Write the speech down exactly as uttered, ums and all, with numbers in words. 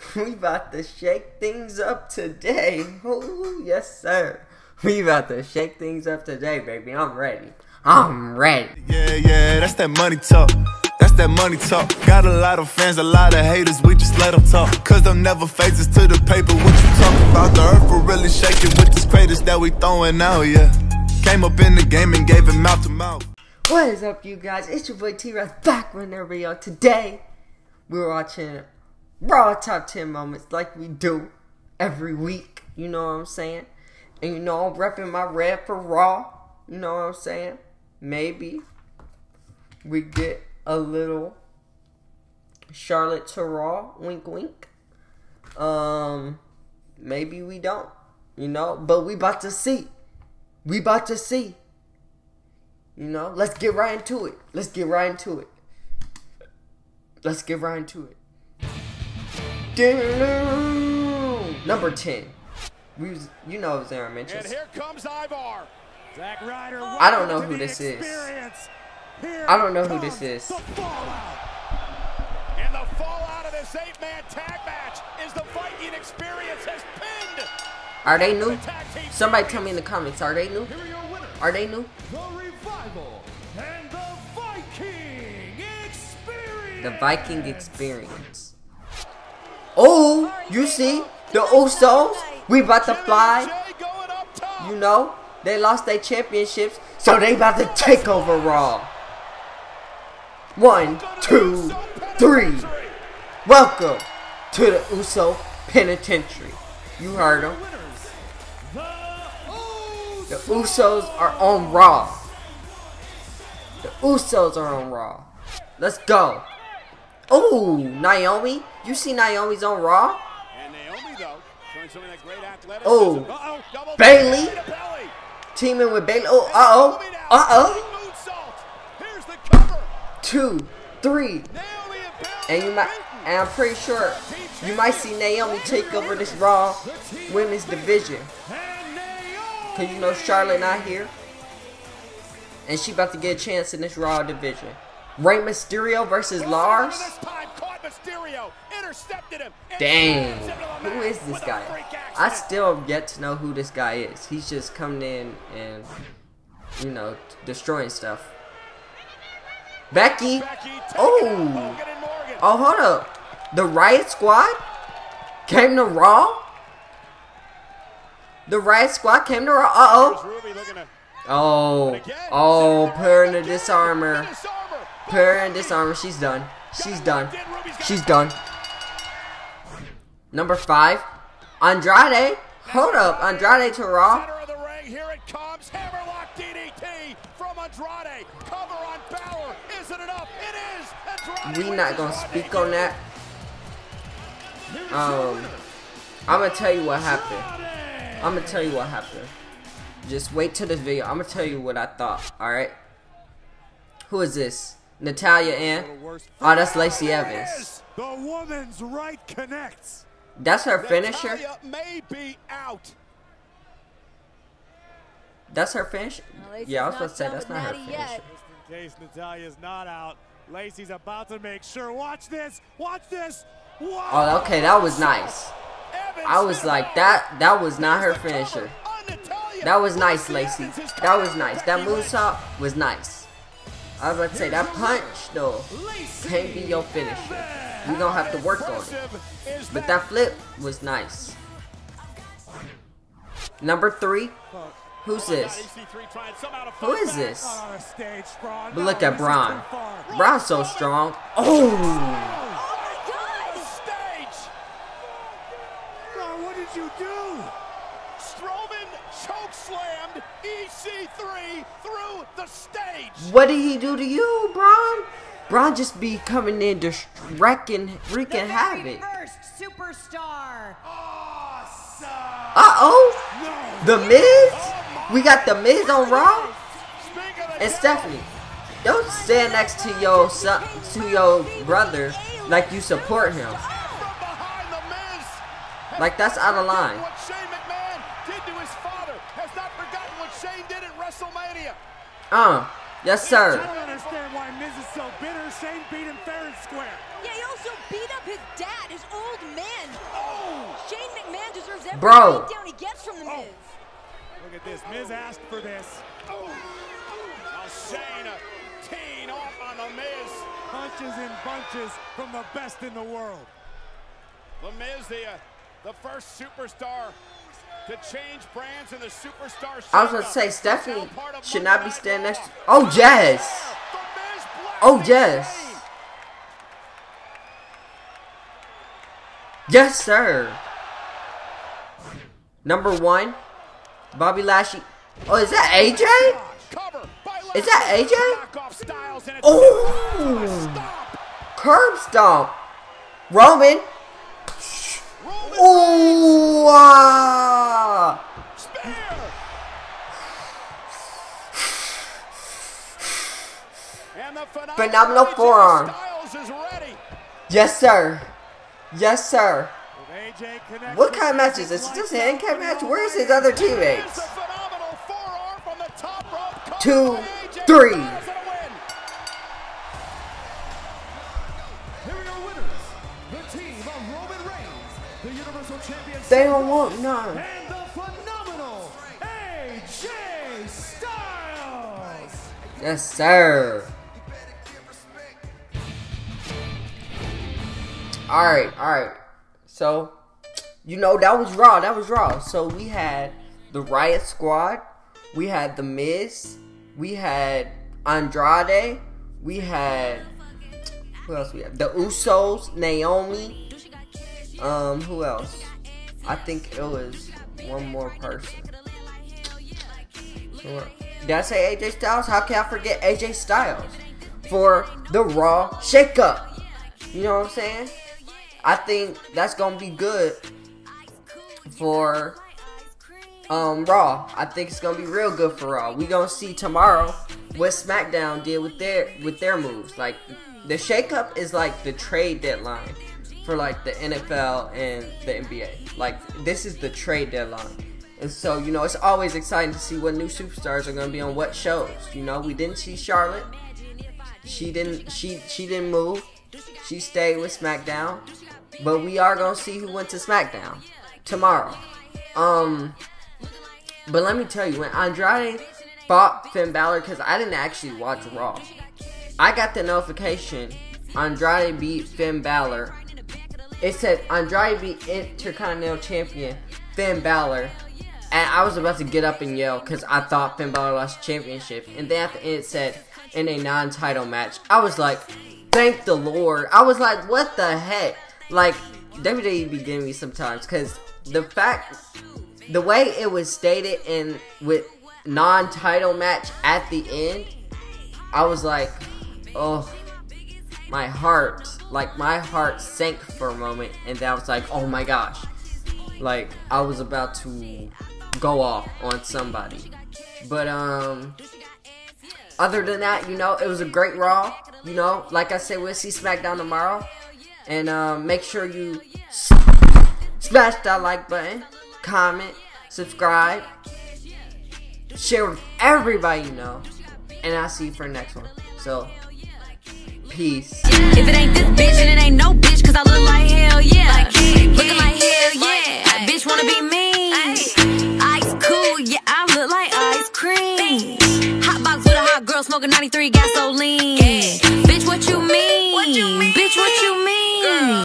We about to shake things up today. Ooh, yes, sir. We about to shake things up today, baby. I'm ready. I'm ready. Yeah, yeah, that's that money talk. That's that money talk. Got a lot of fans, a lot of haters. We just let them talk. Cause them never faces to the paper. What you talking about? The earth will really shaking with this craters that we throwing out, yeah. Came up in the game and gave it mouth to mouth. What is up, you guys? It's your boy T-Russ back with another video. Today, we're watching Raw Top ten Moments like we do every week. You know what I'm saying? And you know I'm repping my red for Raw. You know what I'm saying? Maybe we get a little Charlotte to Raw. Wink, wink. Um, maybe we don't. You know? But we about to see. We about to see. You know? Let's get right into it. Let's get right into it. Let's get right into it. Number ten. We was, you know, it was Aaron mentions. And here comes Ivar. Zack Ryder. I don't know who this is. I don't know who this is. The fallout. And the fallout of this eight-man tag match is the Viking Experience has pinned. Are they new? Somebody tell me in the comments. Are they new? Are they new? The Revival and the Viking Experience. The Viking Experience. Oh, you see the Usos? We about to fly. You know, they lost their championships, so they about to take over Raw. One, two, three. Welcome to the Uso Penitentiary. You heard them. The Usos are on Raw. The Usos are on Raw. Let's go. Oh, Naomi. You see Naomi's on Raw? And Naomi, though, showing some of that great athleticism. Oh, Uh-oh, Bailey. Teaming with Bailey. Oh, uh-oh. Uh-oh. Here's the cover. Two, three. And you might, and I'm pretty sure you might see Naomi take over this Raw Women's Division. Cause you know Charlotte not here. And she about to get a chance in this Raw division. Rey Mysterio versus Lars. Dang. Who is this guy? I still have yet to know who this guy is. He's just coming in and, you know, destroying stuff. Becky. Oh. Oh, hold up. The Riot Squad came to Raw? The Riot Squad came to Raw? Uh-oh. Oh. Oh, put her in the disarmor. Put her in disarmor. She's done. She's done. She's done. Number five. Andrade. Hold up. Andrade to Raw. Here it comes. Hammerlock D D T from Andrade. Cover on Balor. Is it enough? It is. Andrade. We not gonna speak on that. Um, I'm gonna tell you what happened. I'm gonna tell you what happened. Just wait till this video. I'm gonna tell you what I thought. All right. Who is this? Natalia and oh, that's Lacey Evans. The woman's right connects. That's her finisher. Natalia may be out. That's her finisher. Yeah, I was supposed to say that's not her finisher. Just in case Natalia's not out, Lacey's about to make sure. Watch this. Watch this. Whoa. Oh, okay, that was nice. I was like, that that was not her finisher. That was nice, Lacey. That was nice. That moonsault was nice. I was about to say, that punch, though, can't be your finisher. We gonna have to work on it. But that flip was nice. Number three. Who's this? Who is this? But look at Braun. Braun's so strong. Oh! What did you do? Strowman chokeslammed E C three through the stage. What did he do to you, Braun? Braun just be coming in, just wrecking, wreaking havoc. First superstar. Awesome. Uh oh, the Miz. We got the Miz on Raw. And Stephanie, don't stand next to your son, to your brother like you support him. Like that's out of line. What Shane McMahon did to his father has not forgotten what Shane did at WrestleMania. Uh, yes sir. I don't understand why Miz is so bitter. Shane beat him fair and square. Yeah, he also beat up his dad, his old man. Oh! Shane McMahon deserves every Bro. beatdown he gets from the Miz. Oh. Look at this. Miz asked for this. Oh. Now Shane uh, teeing off on the Miz. Punches and bunches from the best in the world. The Miz, the, uh, the first superstar to change brands in the Superstar Shakeup. I was going to say, Stephanie should not be standing next to... Oh, yes. Oh, yes. Yes, sir. Number one, Bobby Lashley. Oh, is that A J? Is that A J? Oh. Curb stomp. Roman. Ooh. Ah. Phenomenal forearm. Yes, sir. Yes, sir. What kind of match is this? Is this a handicap match? Where's his other teammates? Two, three. They don't want none. And the phenomenal A J Styles. Yes, sir. Alright, alright. So, you know, that was Raw. That was Raw. So, we had the Riot Squad. We had The Miz. We had Andrade. We had... Who else we have? The Usos. Naomi. Um, who else? I think it was one more person. Did I say A J Styles? How can I forget A J Styles? For the Raw Shakeup. You know what I'm saying? I think that's gonna be good for um Raw. I think it's gonna be real good for Raw. We gonna see tomorrow what SmackDown did with their with their moves. Like the shakeup is like the trade deadline for like the N F L and the N B A. Like this is the trade deadline. And so, you know, it's always exciting to see what new superstars are gonna be on what shows. You know, we didn't see Charlotte. She didn't she she didn't move. She stayed with SmackDown. But we are going to see who went to SmackDown tomorrow. Um, but let me tell you, when Andrade fought Finn Balor, because I didn't actually watch Raw. I got the notification, Andrade beat Finn Balor. It said, Andrade beat Intercontinental Champion Finn Balor. And I was about to get up and yell, because I thought Finn Balor lost the championship. And then at the end it said, in a non-title match. I was like, thank the Lord. I was like, what the heck? Like, W W E be getting me sometimes, because the fact, the way it was stated in with non-title match at the end, I was like, oh, my heart, like my heart sank for a moment, and then I was like, oh my gosh, like I was about to go off on somebody. But um, other than that, you know, it was a great Raw. You know, like I said, we'll see SmackDown tomorrow. And um, make sure you smash that like button, comment, subscribe, share with everybody you know, and I'll see you for the next one. So, peace. If it ain't this bitch, then it ain't no bitch, cause I look like hell yeah. Like, looking like hell yeah. Bitch wanna be me. Ice cool, yeah, I look like ice cream. Hot box with a hot girl smoking ninety-three gas.